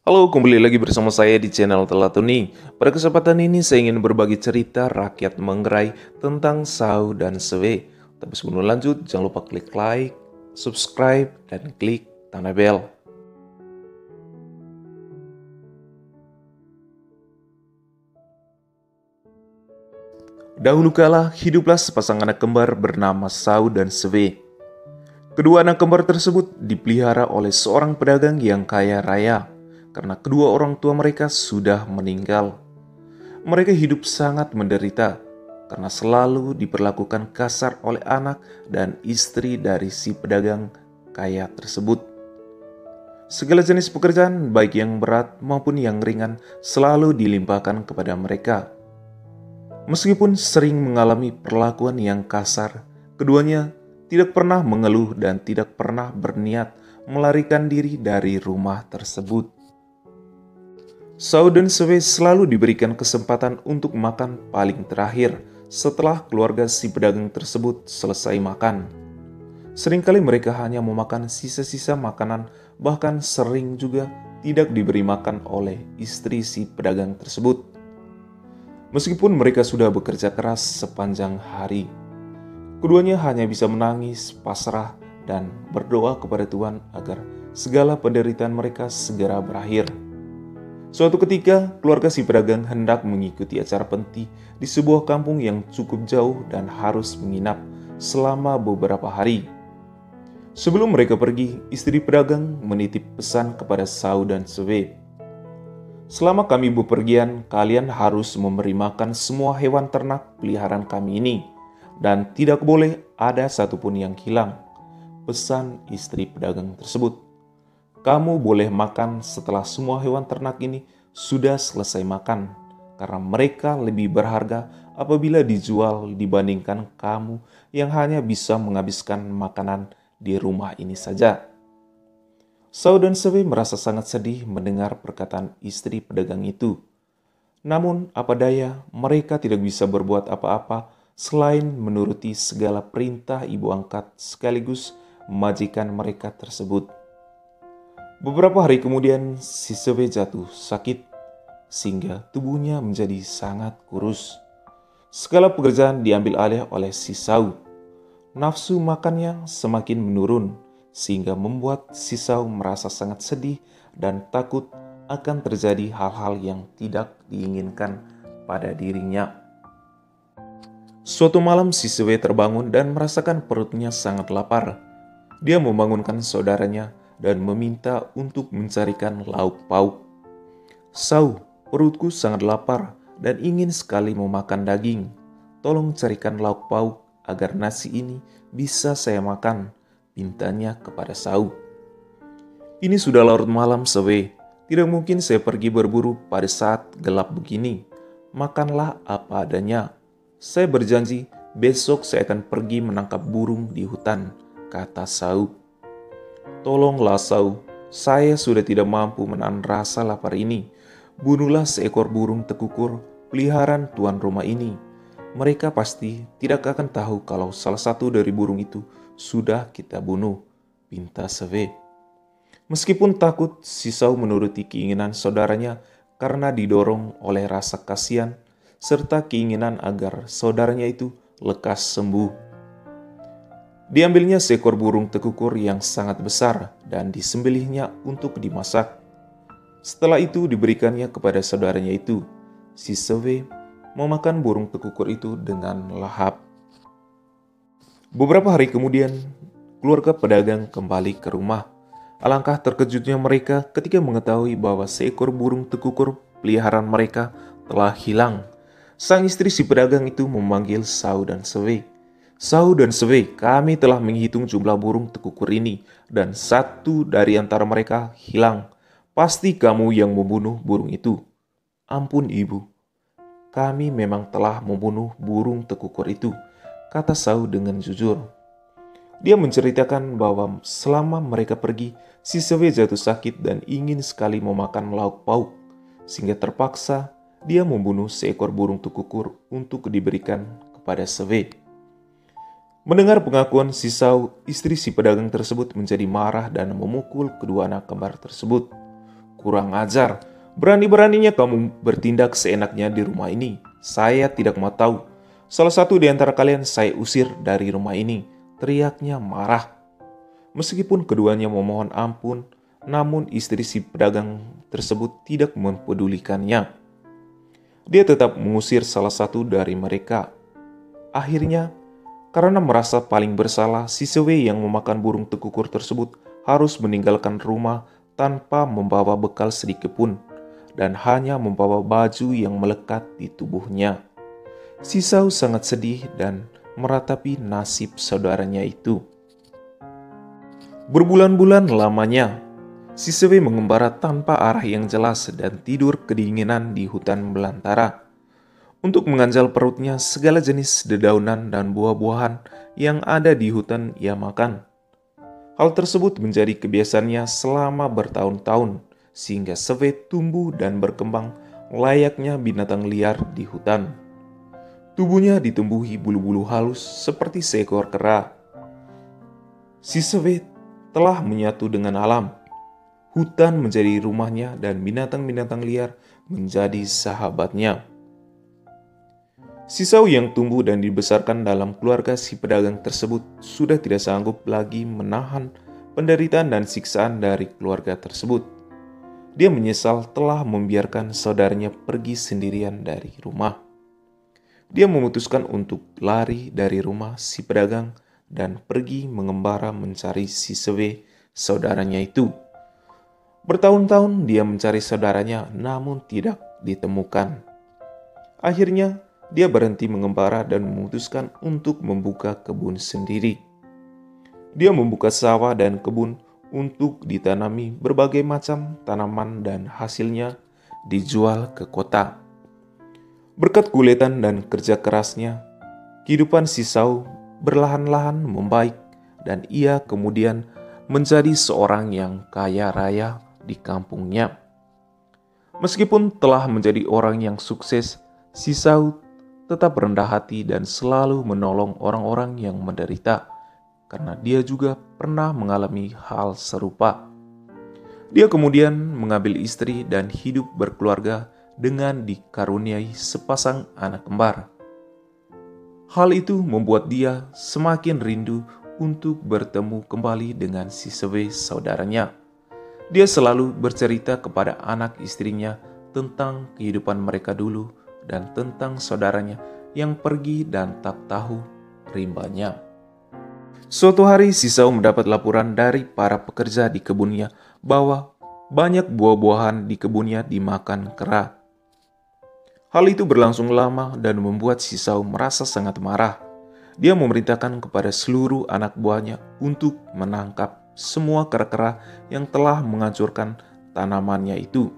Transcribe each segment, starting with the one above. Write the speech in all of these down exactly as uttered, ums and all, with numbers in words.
Halo, kembali lagi bersama saya di channel Telatuni. Pada kesempatan ini saya ingin berbagi cerita rakyat Manggarai tentang Sau dan Sewe. Tapi sebelum lanjut, jangan lupa klik like, subscribe, dan klik tanda bel. Dahulu kala, hiduplah sepasang anak kembar bernama Sau dan Sewe. Kedua anak kembar tersebut dipelihara oleh seorang pedagang yang kaya raya, karena kedua orang tua mereka sudah meninggal. Mereka hidup sangat menderita karena selalu diperlakukan kasar oleh anak dan istri dari si pedagang kaya tersebut. Segala jenis pekerjaan, baik yang berat maupun yang ringan, selalu dilimpahkan kepada mereka. Meskipun sering mengalami perlakuan yang kasar, keduanya tidak pernah mengeluh dan tidak pernah berniat melarikan diri dari rumah tersebut. Sau dan Sewe selalu diberikan kesempatan untuk makan paling terakhir setelah keluarga si pedagang tersebut selesai makan. Seringkali mereka hanya memakan sisa-sisa makanan, bahkan sering juga tidak diberi makan oleh istri si pedagang tersebut. Meskipun mereka sudah bekerja keras sepanjang hari, keduanya hanya bisa menangis, pasrah, dan berdoa kepada Tuhan agar segala penderitaan mereka segera berakhir. Suatu ketika, keluarga si pedagang hendak mengikuti acara penting di sebuah kampung yang cukup jauh dan harus menginap selama beberapa hari. Sebelum mereka pergi, istri pedagang menitip pesan kepada Sau dan Sewe. "Selama kami bepergian, kalian harus memberi makan semua hewan ternak peliharaan kami ini, dan tidak boleh ada satupun yang hilang," pesan istri pedagang tersebut. "Kamu boleh makan setelah semua hewan ternak ini sudah selesai makan, karena mereka lebih berharga apabila dijual dibandingkan kamu yang hanya bisa menghabiskan makanan di rumah ini saja." Sau dan Sewe merasa sangat sedih mendengar perkataan istri pedagang itu. Namun apa daya, mereka tidak bisa berbuat apa-apa selain menuruti segala perintah ibu angkat sekaligus majikan mereka tersebut. Beberapa hari kemudian, si Sewe jatuh sakit sehingga tubuhnya menjadi sangat kurus. Segala pekerjaan diambil alih oleh si Sau. Nafsu makannya semakin menurun sehingga membuat si Sau merasa sangat sedih dan takut akan terjadi hal-hal yang tidak diinginkan pada dirinya. Suatu malam si Sewe terbangun dan merasakan perutnya sangat lapar. Dia membangunkan saudaranya dan meminta untuk mencarikan lauk pauk. "Sau, perutku sangat lapar dan ingin sekali memakan daging. Tolong carikan lauk pauk agar nasi ini bisa saya makan," pintanya kepada Sau. "Ini sudah larut malam, Sewe. Tidak mungkin saya pergi berburu pada saat gelap begini. Makanlah apa adanya. Saya berjanji besok saya akan pergi menangkap burung di hutan," kata Sau. "Tolonglah Sau, saya sudah tidak mampu menahan rasa lapar ini. Bunuhlah seekor burung tekukur peliharaan tuan rumah ini. Mereka pasti tidak akan tahu kalau salah satu dari burung itu sudah kita bunuh," pinta Sewe. Meskipun takut, si Sau menuruti keinginan saudaranya karena didorong oleh rasa kasihan serta keinginan agar saudaranya itu lekas sembuh. Diambilnya seekor burung tekukur yang sangat besar dan disembelihnya untuk dimasak. Setelah itu diberikannya kepada saudaranya itu. Si Sewe memakan burung tekukur itu dengan lahap. Beberapa hari kemudian, keluarga pedagang kembali ke rumah. Alangkah terkejutnya mereka ketika mengetahui bahwa seekor burung tekukur peliharaan mereka telah hilang. Sang istri si pedagang itu memanggil Sau dan Sewe. "Sau dan Sewe, kami telah menghitung jumlah burung tekukur ini, dan satu dari antara mereka hilang. Pasti kamu yang membunuh burung itu." "Ampun ibu, kami memang telah membunuh burung tekukur itu," kata Sau dengan jujur. Dia menceritakan bahwa selama mereka pergi, si Sewe jatuh sakit dan ingin sekali memakan lauk pauk, sehingga terpaksa dia membunuh seekor burung tekukur untuk diberikan kepada Sewe. Mendengar pengakuan si Sau, istri si pedagang tersebut menjadi marah dan memukul kedua anak kembar tersebut. Kurang ajar, berani-beraninya kamu bertindak seenaknya di rumah ini. Saya tidak mau tahu. Salah satu di antara kalian saya usir dari rumah ini, teriaknya marah. Meskipun keduanya memohon ampun, namun istri si pedagang tersebut tidak mempedulikannya. Dia tetap mengusir salah satu dari mereka. Akhirnya, karena merasa paling bersalah, si Sewe yang memakan burung tekukur tersebut harus meninggalkan rumah tanpa membawa bekal sedikit pun, dan hanya membawa baju yang melekat di tubuhnya. Si Sau sangat sedih dan meratapi nasib saudaranya itu. Berbulan-bulan lamanya, si Sewe mengembara tanpa arah yang jelas dan tidur kedinginan di hutan belantara. Untuk mengganjal perutnya, segala jenis dedaunan dan buah-buahan yang ada di hutan ia makan. Hal tersebut menjadi kebiasaannya selama bertahun-tahun, sehingga Sewe tumbuh dan berkembang layaknya binatang liar di hutan. Tubuhnya ditumbuhi bulu-bulu halus seperti seekor kera. Si Sewe telah menyatu dengan alam. Hutan menjadi rumahnya dan binatang-binatang liar menjadi sahabatnya. Si Sau yang tumbuh dan dibesarkan dalam keluarga si pedagang tersebut sudah tidak sanggup lagi menahan penderitaan dan siksaan dari keluarga tersebut. Dia menyesal telah membiarkan saudaranya pergi sendirian dari rumah. Dia memutuskan untuk lari dari rumah si pedagang dan pergi mengembara mencari si Sewe, saudaranya itu. Bertahun-tahun dia mencari saudaranya namun tidak ditemukan. Akhirnya, dia berhenti mengembara dan memutuskan untuk membuka kebun sendiri. Dia membuka sawah dan kebun untuk ditanami berbagai macam tanaman dan hasilnya dijual ke kota. Berkat kuletan dan kerja kerasnya, kehidupan si Sau berlahan-lahan membaik dan ia kemudian menjadi seorang yang kaya raya di kampungnya. Meskipun telah menjadi orang yang sukses, si Sau tetap rendah hati dan selalu menolong orang-orang yang menderita, karena dia juga pernah mengalami hal serupa. Dia kemudian mengambil istri dan hidup berkeluarga dengan dikaruniai sepasang anak kembar. Hal itu membuat dia semakin rindu untuk bertemu kembali dengan si Sewe, saudaranya. Dia selalu bercerita kepada anak istrinya tentang kehidupan mereka dulu dan tentang saudaranya yang pergi dan tak tahu rimbanya. Suatu hari si Sau mendapat laporan dari para pekerja di kebunnya bahwa banyak buah-buahan di kebunnya dimakan kera. Hal itu berlangsung lama dan membuat si Sau merasa sangat marah. Dia memerintahkan kepada seluruh anak buahnya untuk menangkap semua kera-kera yang telah menghancurkan tanamannya itu.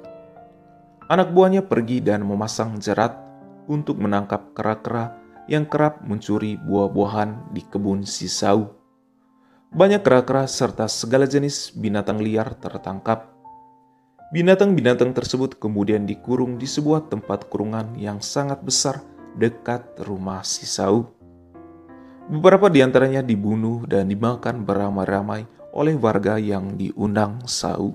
Anak buahnya pergi dan memasang jerat untuk menangkap kera-kera yang kerap mencuri buah-buahan di kebun si Sau. Banyak kera-kera serta segala jenis binatang liar tertangkap. Binatang-binatang tersebut kemudian dikurung di sebuah tempat kurungan yang sangat besar dekat rumah si Sau. Beberapa di antaranya dibunuh dan dimakan beramai-ramai oleh warga yang diundang Sau.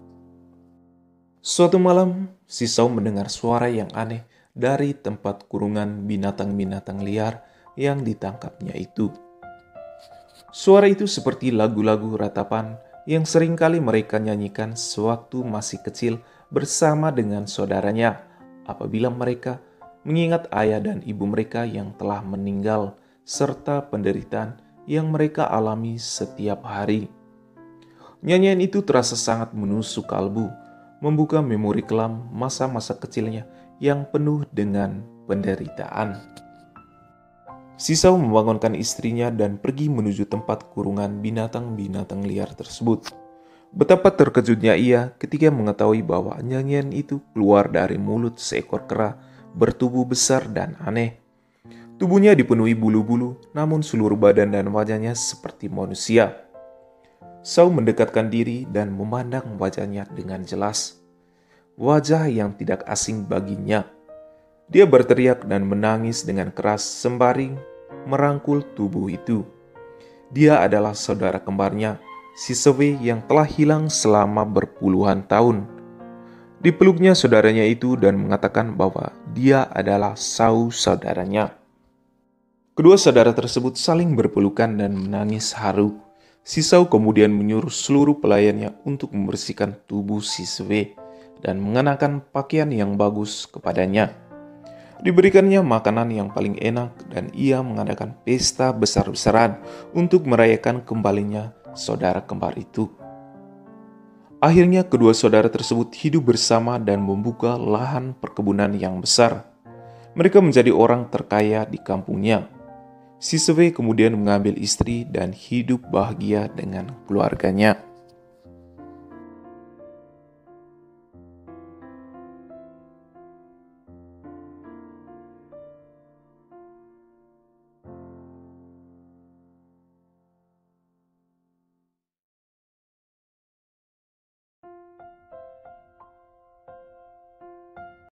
Suatu malam, si Sau mendengar suara yang aneh dari tempat kurungan binatang-binatang liar yang ditangkapnya itu. Suara itu seperti lagu-lagu ratapan yang seringkali mereka nyanyikan sewaktu masih kecil bersama dengan saudaranya apabila mereka mengingat ayah dan ibu mereka yang telah meninggal serta penderitaan yang mereka alami setiap hari. Nyanyian itu terasa sangat menusuk kalbu, membuka memori kelam masa-masa kecilnya yang penuh dengan penderitaan. Si Sau membangunkan istrinya dan pergi menuju tempat kurungan binatang-binatang liar tersebut. Betapa terkejutnya ia ketika mengetahui bahwa nyanyian itu keluar dari mulut seekor kera bertubuh besar dan aneh. Tubuhnya dipenuhi bulu-bulu, namun seluruh badan dan wajahnya seperti manusia. Sau mendekatkan diri dan memandang wajahnya dengan jelas. Wajah yang tidak asing baginya. Dia berteriak dan menangis dengan keras sembari merangkul tubuh itu. Dia adalah saudara kembarnya, si Sewe yang telah hilang selama berpuluhan tahun. Dipeluknya saudaranya itu dan mengatakan bahwa dia adalah Sau saudaranya. Kedua saudara tersebut saling berpelukan dan menangis haru. Si Sau kemudian menyuruh seluruh pelayannya untuk membersihkan tubuh si Sewe dan mengenakan pakaian yang bagus kepadanya. Diberikannya makanan yang paling enak dan ia mengadakan pesta besar-besaran untuk merayakan kembalinya saudara kembar itu. Akhirnya kedua saudara tersebut hidup bersama dan membuka lahan perkebunan yang besar. Mereka menjadi orang terkaya di kampungnya. Si Sewe kemudian mengambil istri dan hidup bahagia dengan keluarganya.